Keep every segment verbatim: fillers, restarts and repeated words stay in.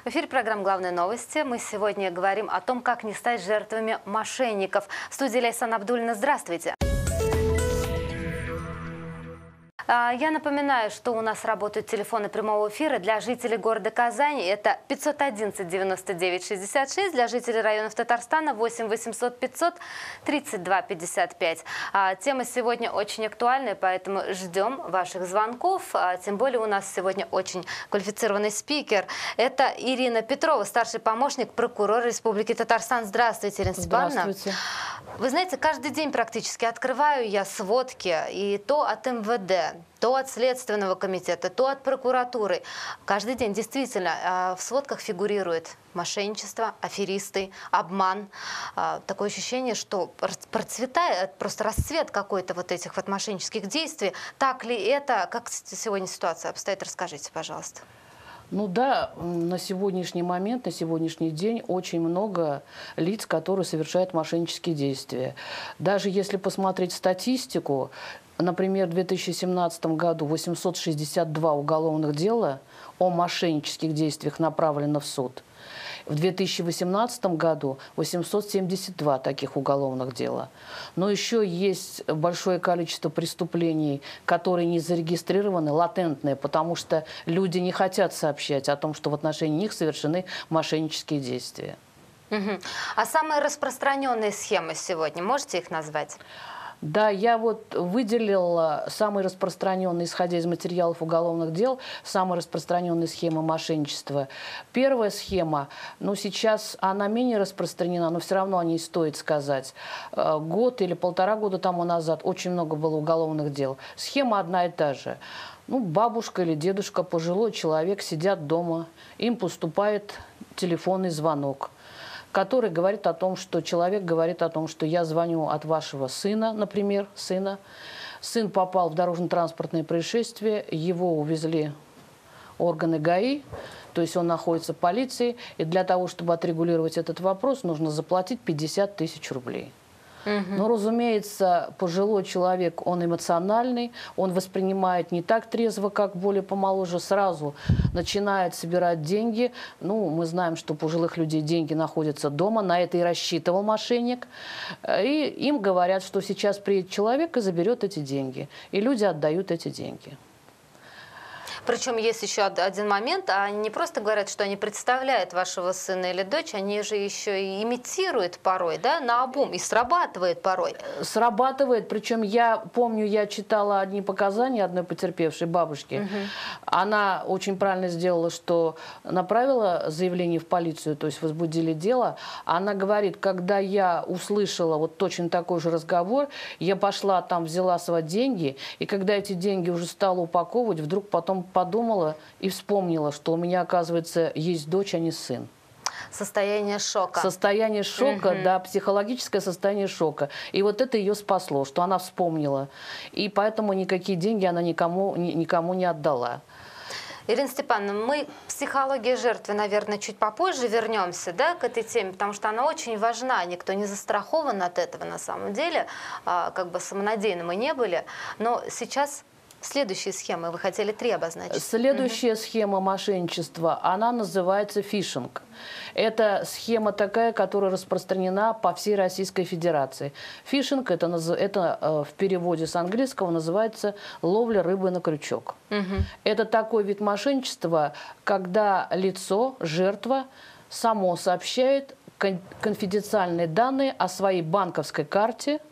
эфире программа «Главные новости». Мы сегодня говорим о том, как не стать жертвами мошенников. В студии Лейсан Абдуллина. Здравствуйте. Я напоминаю, что у нас работают телефоны прямого эфира для жителей города Казани. Это пятьсот одиннадцать девяносто девять шестьдесят шесть, для жителей районов Татарстана восемь восемьсот пятьсот тридцать два пятьдесят пять. Тема сегодня очень актуальная, поэтому ждем ваших звонков. Тем более у нас сегодня очень квалифицированный спикер. Это Ирина Петрова, старший помощник прокурора Республики Татарстан. Здравствуйте, Ирина Степановна. Здравствуйте. Вы знаете, каждый день практически открываю я сводки, и то от эм вэ дэ, то от Следственного комитета, то от прокуратуры. Каждый день действительно в сводках фигурирует мошенничество, аферисты, обман. Такое ощущение, что процветает, просто расцвет какой-то вот этих вот мошеннических действий. Так ли это? Как сегодня ситуация обстоит? Расскажите, пожалуйста. Ну да, на сегодняшний момент, на сегодняшний день очень много лиц, которые совершают мошеннические действия. Даже если посмотреть статистику, например, в две тысячи семнадцатом году восемьсот шестьдесят два уголовных дела о мошеннических действиях направлено в суд. В две тысячи восемнадцатом году восемьсот семьдесят два таких уголовных дела. Но еще есть большое количество преступлений, которые не зарегистрированы, латентные, потому что люди не хотят сообщать о том, что в отношении них совершены мошеннические действия. Угу. А самые распространенные схемы сегодня, можете их назвать? Да, я вот выделила самые распространенные, исходя из материалов уголовных дел, самые распространенные схемы мошенничества. Первая схема, ну сейчас она менее распространена, но все равно о ней стоит сказать. Год или полтора года тому назад очень много было уголовных дел. Схема одна и та же. Ну, бабушка или дедушка, пожилой человек сидят дома, им поступает телефонный звонок, который говорит о том, что человек говорит о том, что я звоню от вашего сына, например, сына. Сын попал в дорожно-транспортное происшествие, его увезли органы ГАИ, то есть он находится в полиции, и для того, чтобы отрегулировать этот вопрос, нужно заплатить пятьдесят тысяч рублей. Угу. Но, разумеется, пожилой человек, он эмоциональный, он воспринимает не так трезво, как более помоложе, сразу начинает собирать деньги. Ну, мы знаем, что у пожилых людей деньги находятся дома, на это и рассчитывал мошенник. И им говорят, что сейчас приедет человек и заберет эти деньги. И люди отдают эти деньги. Причем есть еще один момент, они не просто говорят, что они представляют вашего сына или дочь, они же еще и имитируют порой, да, наобум, и срабатывает порой. Срабатывает, причем я помню, я читала одни показания одной потерпевшей бабушки. Угу. Она очень правильно сделала, что направила заявление в полицию, то есть возбудили дело. Она говорит, когда я услышала вот точно такой же разговор, я пошла там, взяла свои деньги, и когда эти деньги уже стала упаковывать, вдруг потом подумала и вспомнила, что у меня, оказывается, есть дочь, а не сын. Состояние шока. Состояние шока, угу. да, психологическое состояние шока. И вот это ее спасло, что она вспомнила. И поэтому никакие деньги она никому, никому не отдала. Ирина Степановна, мы к психологии жертвы, наверное, чуть попозже вернемся, да, к этой теме, потому что она очень важна. Никто не застрахован от этого на самом деле, как бы самонадеянны мы не были. Но сейчас... Следующие схемы, вы хотели три обозначить. Следующая угу. схема мошенничества, она называется фишинг. Это схема такая, которая распространена по всей Российской Федерации. Фишинг, это, это э, в переводе с английского называется ловля рыбы на крючок. Угу. Это такой вид мошенничества, когда лицо, жертва, само сообщает кон конфиденциальные данные о своей банковской карте,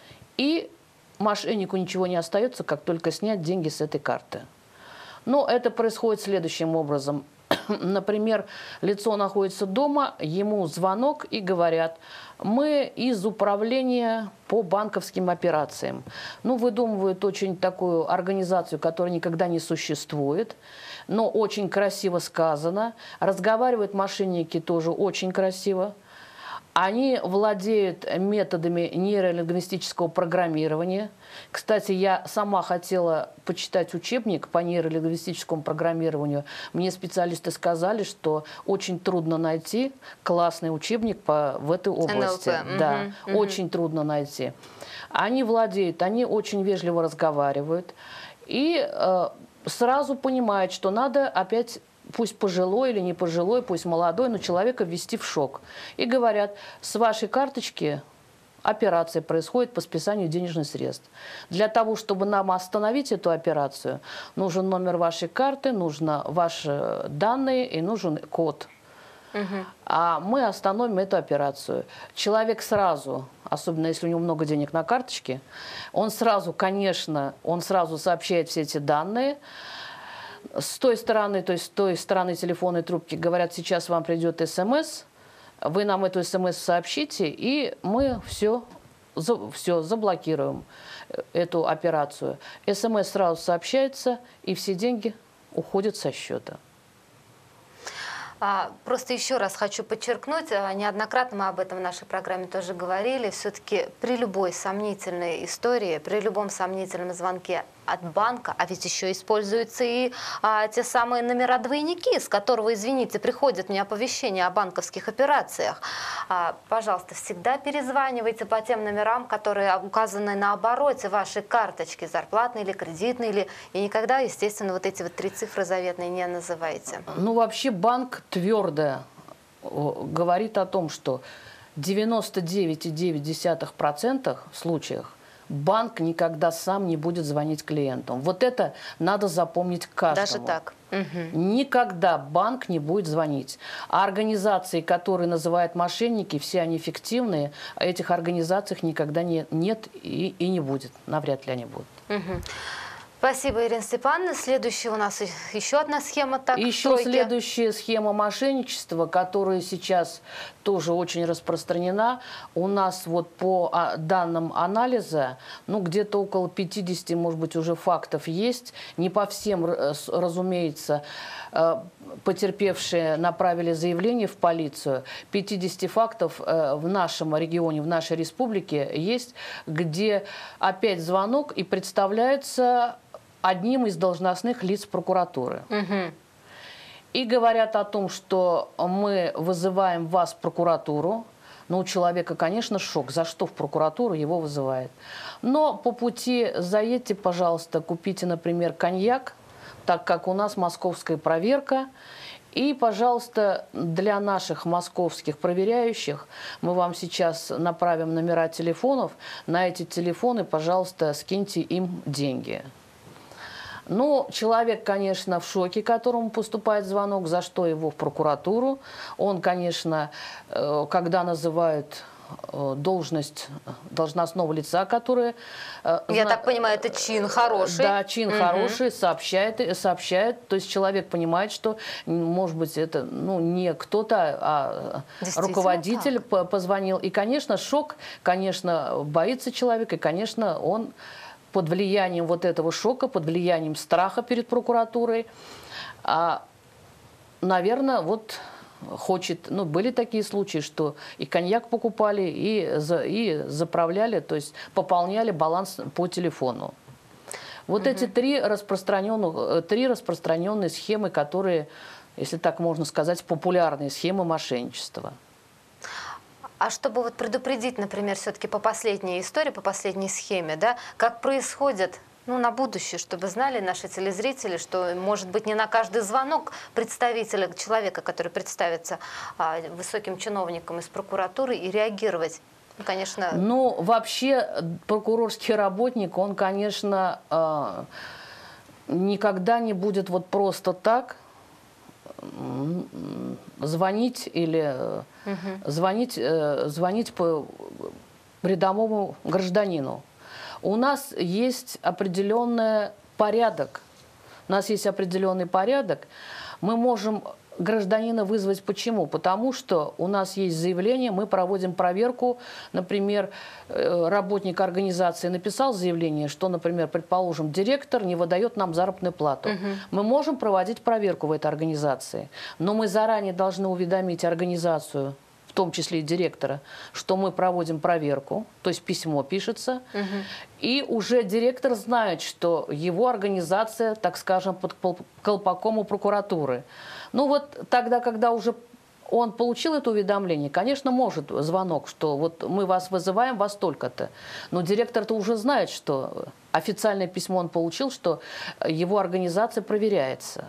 и мошеннику ничего не остается, как только снять деньги с этой карты. Но это происходит следующим образом. Например, лицо находится дома, ему звонок и говорят, мы из управления по банковским операциям. Ну, выдумывают очень такую организацию, которая никогда не существует, но очень красиво сказано. Разговаривают мошенники тоже очень красиво. Они владеют методами нейролингвистического программирования. Кстати, я сама хотела почитать учебник по нейролингвистическому программированию. Мне специалисты сказали, что очень трудно найти классный учебник по, в этой области. эн эл пэ. Да, угу, очень угу. трудно найти. Они владеют, они очень вежливо разговаривают. И э, сразу понимают, что надо опять пусть пожилой или не пожилой, пусть молодой, но человека ввести в шок. И говорят, с вашей карточки операция происходит по списанию денежных средств. Для того, чтобы нам остановить эту операцию, нужен номер вашей карты, нужно ваши данные и нужен код. Угу. А мы остановим эту операцию. Человек сразу, особенно если у него много денег на карточке, он сразу, конечно, он сразу сообщает все эти данные. С той стороны, то есть с той стороны телефонной трубки говорят, сейчас вам придет СМС, вы нам эту СМС сообщите, и мы все, все заблокируем, эту операцию. СМС сразу сообщается, и все деньги уходят со счета. Просто еще раз хочу подчеркнуть, неоднократно мы об этом в нашей программе тоже говорили, все-таки при любой сомнительной истории, при любом сомнительном звонке от банка, а ведь еще используются и а, те самые номера-двойники, с которого, извините, приходят мне оповещения о банковских операциях. А, пожалуйста, всегда перезванивайте по тем номерам, которые указаны на обороте вашей карточки, зарплатной или кредитной, или... и никогда, естественно, вот эти вот три цифры заветные не называйте. Ну, вообще банк твердо говорит о том, что девяносто девять и девять десятых процента в случаях банк никогда сам не будет звонить клиентам. Вот это надо запомнить каждому. Даже так? Угу. Никогда банк не будет звонить. А организации, которые называют мошенники, все они фиктивные, а этих организаций никогда не, нет и, и не будет. Навряд ли они будут. Угу. Спасибо, Ирина Степановна. Следующая у нас еще одна схема. Так, еще тройки. Следующая схема мошенничества, которая сейчас тоже очень распространена. У нас вот по данным анализа, ну где-то около пятидесяти, может быть, уже фактов есть. Не по всем, разумеется, потерпевшие направили заявление в полицию. пятьдесят фактов в нашем регионе, в нашей республике есть, где опять звонок и представляется одним из должностных лиц прокуратуры. Угу. И говорят о том, что мы вызываем вас в прокуратуру. Ну, у человека, конечно, шок. За что в прокуратуру его вызывает? Но по пути заедьте, пожалуйста, купите, например, коньяк, так как у нас московская проверка. И, пожалуйста, для наших московских проверяющих мы вам сейчас направим номера телефонов. На эти телефоны, пожалуйста, скиньте им деньги. Ну, человек, конечно, в шоке, которому поступает звонок, за что его в прокуратуру. Он, конечно, когда называют должность должностного лица, которое... Я так понимаю, это чин хороший. Да, чин угу. хороший, сообщает, сообщает. То есть человек понимает, что, может быть, это ну, не кто-то, а руководитель так. позвонил. И, конечно, шок, конечно, боится человек, и, конечно, он... под влиянием вот этого шока, под влиянием страха перед прокуратурой, а, наверное, вот хочет, ну, были такие случаи, что и коньяк покупали, и, за, и заправляли, то есть пополняли баланс по телефону. Вот угу. эти три распространенных, три распространенные схемы, которые, если так можно сказать, популярные схемы мошенничества. А чтобы вот предупредить, например, все-таки по последней истории, по последней схеме, да, как происходит, ну, на будущее, чтобы знали наши телезрители, что, может быть, не на каждый звонок представителя, человека, который представится а, высоким чиновником из прокуратуры, и реагировать, ну, конечно... Ну, вообще, прокурорский работник, он, конечно, э, никогда не будет вот просто так звонить или угу. звонить, э, звонить по рядовому гражданину. У нас есть определенный порядок. У нас есть определенный порядок. Мы можем гражданина вызвать почему? Потому что у нас есть заявление, мы проводим проверку. Например, работник организации написал заявление, что, например, предположим, директор не выдает нам заработную плату. Угу. Мы можем проводить проверку в этой организации, но мы заранее должны уведомить организацию, в том числе и директора, что мы проводим проверку, то есть письмо пишется, угу. и уже директор знает, что его организация, так скажем, под колпаком у прокуратуры. Ну вот тогда, когда уже он получил это уведомление, конечно, может звонок, что вот мы вас вызываем, вас столько-то. Но директор-то уже знает, что официальное письмо он получил, что его организация проверяется.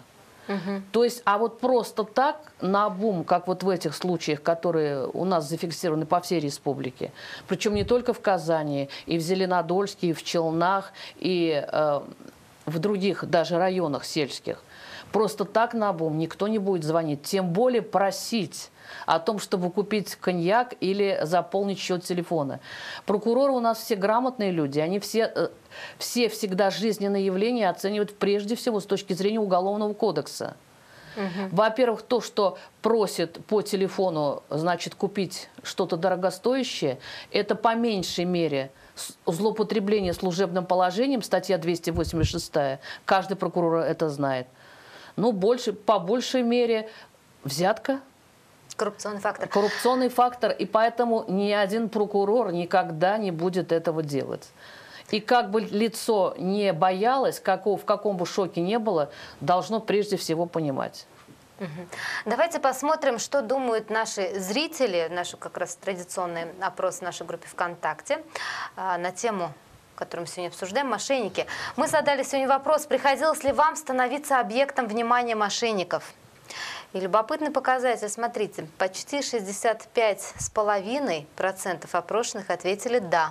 Угу. То есть, а вот просто так, наобум, как вот в этих случаях, которые у нас зафиксированы по всей республике, причем не только в Казани, и в Зеленодольске, и в Челнах, и э, в других даже районах сельских, просто так наобум никто не будет звонить, тем более просить о том, чтобы купить коньяк или заполнить счет телефона. Прокуроры у нас все грамотные люди, они все, все всегда жизненные явления оценивают прежде всего с точки зрения Уголовного кодекса. Угу. Во-первых, то, что просит по телефону, значит, купить что-то дорогостоящее, это по меньшей мере злоупотребление служебным положением, статья двести восемьдесят шесть, каждый прокурор это знает. Но больше, по большей мере взятка. Коррупционный фактор. Коррупционный фактор, и поэтому ни один прокурор никогда не будет этого делать. И как бы лицо не боялось, каков, в каком бы шоке не было, должно прежде всего понимать. Угу. Давайте посмотрим, что думают наши зрители, наш как раз традиционный опрос в нашей группе ВКонтакте на тему, которую мы сегодня обсуждаем, мошенники. Мы задали сегодня вопрос, приходилось ли вам становиться объектом внимания мошенников? И любопытный показатель, смотрите, почти шестьдесят пять с половиной процентов опрошенных ответили «да».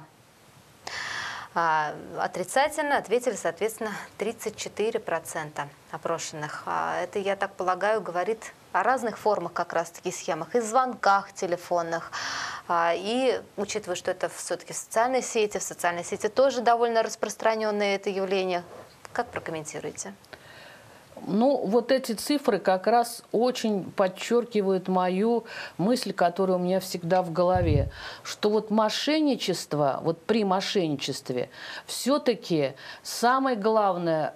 А отрицательно ответили, соответственно, тридцать четыре процента опрошенных. А это, я так полагаю, говорит о разных формах как раз-таки схемах, и звонках телефонных. А, и учитывая, что это все-таки в социальной сети, в социальной сети тоже довольно распространенное это явление. Как прокомментируете? Ну, вот эти цифры как раз очень подчеркивают мою мысль, которая у меня всегда в голове, что вот мошенничество, вот при мошенничестве все-таки самая главная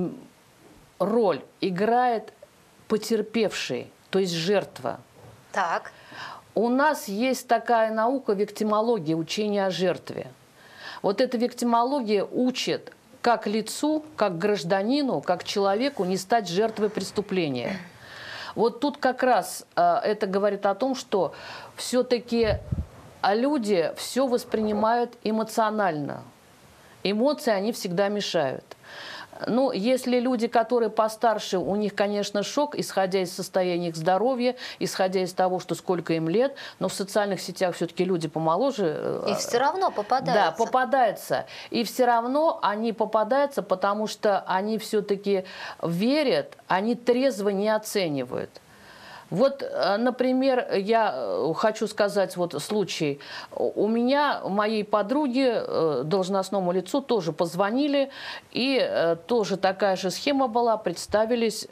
роль играет потерпевший, то есть жертва. Так. У нас есть такая наука виктимология, учение о жертве. Вот эта виктимология учит, как лицу, как гражданину, как человеку не стать жертвой преступления. Вот тут как раз э, это говорит о том, что все-таки люди все воспринимают эмоционально. Эмоции, они всегда мешают. Ну, если люди, которые постарше, у них, конечно, шок, исходя из состояния их здоровья, исходя из того, что сколько им лет, но в социальных сетях все-таки люди помоложе. И все равно попадаются. Да, попадаются. И все равно они попадаются, потому что они все-таки верят, они трезво не оценивают. Вот, например, я хочу сказать вот случай. У меня, моей подруге, должностному лицу, тоже позвонили, и тоже такая же схема была, представились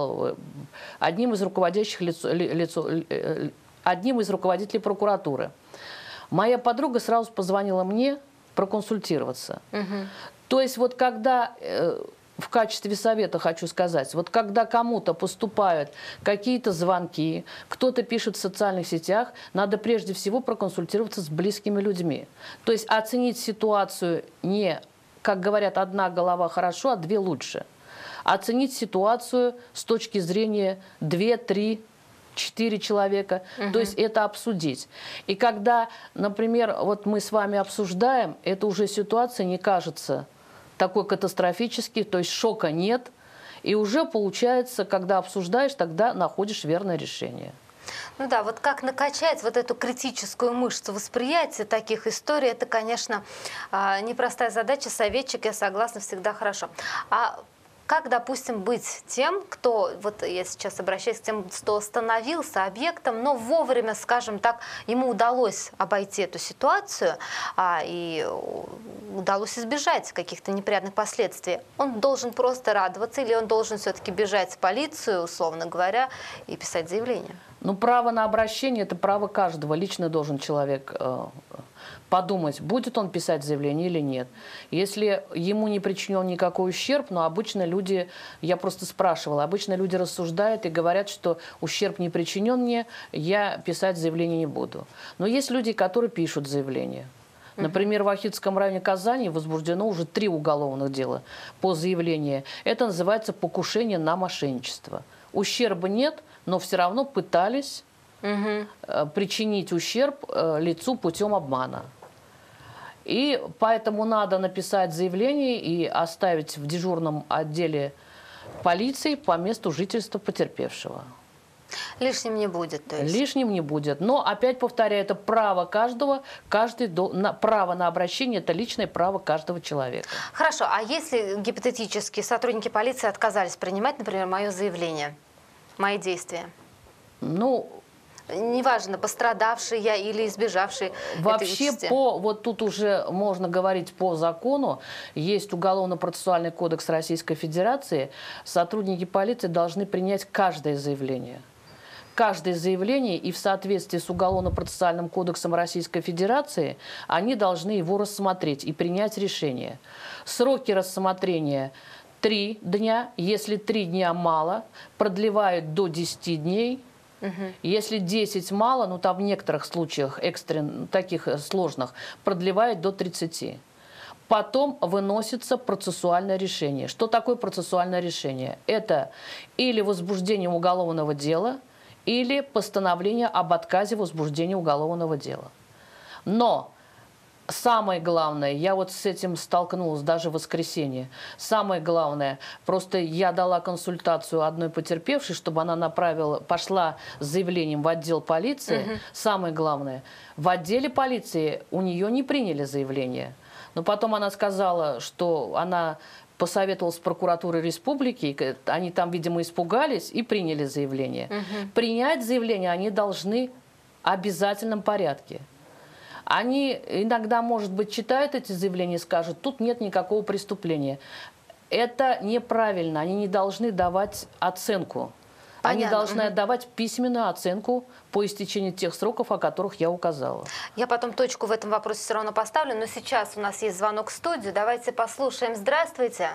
одним из руководящих лиц, лиц, одним из руководителей прокуратуры. Моя подруга сразу позвонила мне проконсультироваться. Угу. То есть вот когда... В качестве совета хочу сказать, вот когда кому-то поступают какие-то звонки, кто-то пишет в социальных сетях, надо прежде всего проконсультироваться с близкими людьми. То есть оценить ситуацию не, как говорят, одна голова хорошо, а две лучше. Оценить ситуацию с точки зрения две, три, четыре человека, угу. То есть это обсудить. И когда, например, вот мы с вами обсуждаем, это уже ситуация не кажется такой катастрофический, то есть шока нет. И уже получается, когда обсуждаешь, тогда находишь верное решение. Ну да, вот как накачать вот эту критическую мышцу восприятия таких историй, это, конечно, непростая задача. Советчик, я согласна, всегда хорошо. А как, допустим, быть тем, кто, вот я сейчас обращаюсь к тем, кто становился объектом, но вовремя, скажем так, ему удалось обойти эту ситуацию а, и удалось избежать каких-то неприятных последствий. Он должен просто радоваться или он должен все-таки бежать в полицию, условно говоря, и писать заявление? Ну, право на обращение – это право каждого. Лично должен человек э, подумать, будет он писать заявление или нет. Если ему не причинен никакой ущерб, но обычно люди, я просто спрашивала, обычно люди рассуждают и говорят, что ущерб не причинен мне, я писать заявление не буду. Но есть люди, которые пишут заявление. Например, в Ахитском районе Казани возбуждено уже три уголовных дела по заявлению. Это называется покушение на мошенничество. Ущерба нет, но все равно пытались угу. причинить ущерб лицу путем обмана. И поэтому надо написать заявление и оставить в дежурном отделе полиции по месту жительства потерпевшего. Лишним не будет, то есть. Лишним не будет. Но, опять повторяю, это право каждого, каждый до, на, право на обращение – это личное право каждого человека. Хорошо, а если гипотетически сотрудники полиции отказались принимать, например, мое заявление, мои действия? Ну, неважно, пострадавший я или избежавший вообще этой участи. по, вот тут уже можно говорить по закону, есть Уголовно-процессуальный кодекс Российской Федерации, сотрудники полиции должны принять каждое заявление. Каждое заявление, и в соответствии с Уголовно-процессуальным кодексом Российской Федерации, они должны его рассмотреть и принять решение. Сроки рассмотрения три дня, если три дня мало, продлевают до десяти дней. Угу. Если десять мало, ну там в некоторых случаях, экстрен, таких сложных, продлевают до тридцати. Потом выносится процессуальное решение. Что такое процессуальное решение? Это или возбуждение уголовного дела, или постановление об отказе возбуждения уголовного дела. Но самое главное, я вот с этим столкнулась даже в воскресенье, самое главное, просто я дала консультацию одной потерпевшей, чтобы она направила, пошла с заявлением в отдел полиции. Угу. Самое главное, в отделе полиции у нее не приняли заявление. Но потом она сказала, что она посоветовалась с прокуратурой республики, они там, видимо, испугались и приняли заявление. Угу. Принять заявление они должны в обязательном порядке. Они иногда, может быть, читают эти заявления и скажут, тут нет никакого преступления. Это неправильно, они не должны давать оценку. Понятно. Они должны угу. давать письменную оценку по истечении тех сроков, о которых я указала. Я потом точку в этом вопросе все равно поставлю, но сейчас у нас есть звонок в студию. Давайте послушаем. Здравствуйте.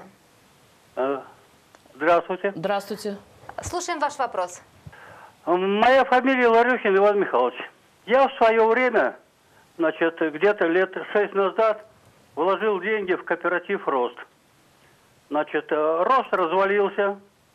Здравствуйте. Здравствуйте. Слушаем ваш вопрос. Моя фамилия Ларюхин Иван Михайлович. Я в свое время, значит, где-то лет шесть назад вложил деньги в кооператив «Рост». Значит, «Рост» развалился.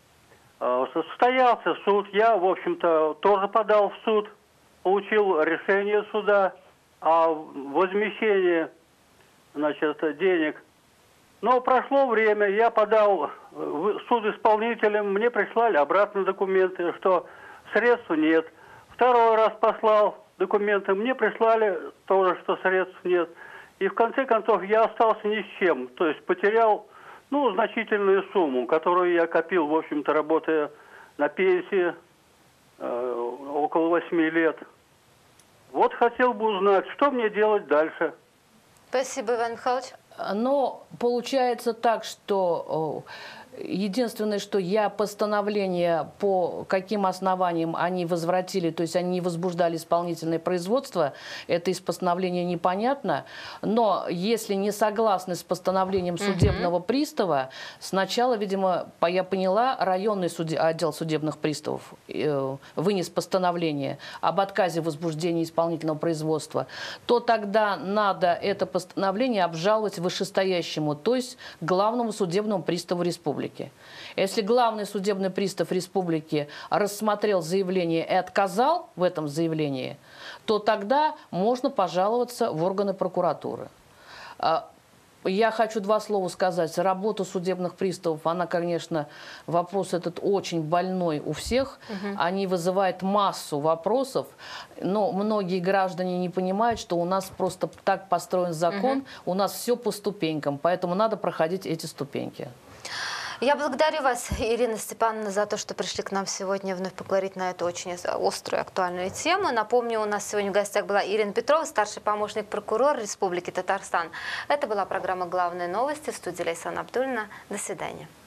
Состоялся суд, я, в общем-то, тоже подал в суд, получил решение суда о возмещении, значит, денег. Но прошло время, я подал в суд исполнителям, мне прислали обратно документы, что средств нет. Второй раз послал документы, мне прислали тоже, что средств нет. И в конце концов я остался ни с чем, то есть потерял ну, значительную сумму, которую я копил, в общем-то, работая на пенсии э, около восьми лет. Вот хотел бы узнать, что мне делать дальше. Спасибо, Иван Михайлович. Но получается так, что единственное, что я постановление, по каким основаниям они возвратили, то есть они не возбуждали исполнительное производство, это из постановления непонятно. Но если не согласны с постановлением судебного угу. пристава, сначала, видимо, я поняла, районный суд... отдел судебных приставов э, вынес постановление об отказе возбуждения исполнительного производства, то тогда надо это постановление обжаловать вышестоящему, то есть главному судебному приставу республики. Если главный судебный пристав республики рассмотрел заявление и отказал в этом заявлении, то тогда можно пожаловаться в органы прокуратуры. Я хочу два слова сказать. Работа судебных приставов, она, конечно, вопрос этот очень больной у всех. Угу. Они вызывают массу вопросов, но многие граждане не понимают, что у нас просто так построен закон, угу. у нас все по ступенькам, поэтому надо проходить эти ступеньки. Я благодарю вас, Ирина Степановна, за то, что пришли к нам сегодня вновь поговорить на эту очень острую и актуальную тему. Напомню, у нас сегодня в гостях была Ирина Петрова, старший помощник прокурора Республики Татарстан. Это была программа «Главные новости» в студии Лейсан Абдуллина. До свидания.